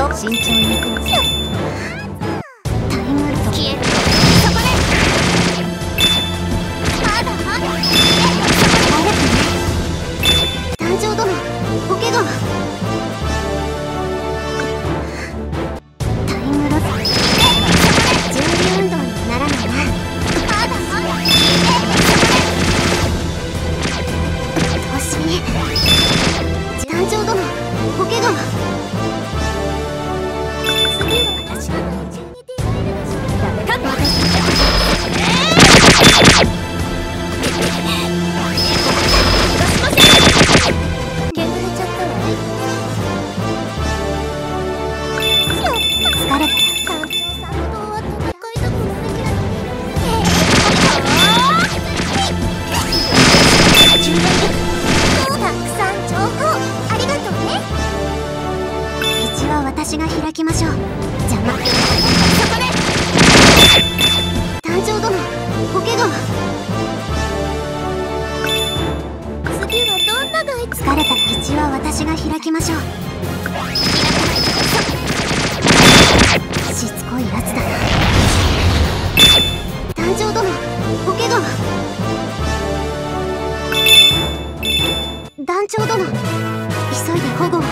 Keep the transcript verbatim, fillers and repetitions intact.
慎重に行くの。タイムロ消える。そこでまだまだ帰れてね。団長殿、お怪我は。タイムロス準備運動にならないな。まだまだ年団長殿、お怪我は。次は私が夢中に出会えるでしょう。ダメか私削れちゃったわ。疲れたら団長さんとは戦いたくないけどたくさん情報ありがとうね。道は私が開きましょう。邪魔。そこで団長殿、お怪我は。次はどんながい疲れたら道は私が開きましょう。しつこいやつだな。団長殿、お怪我は。団長殿、急いで保護を。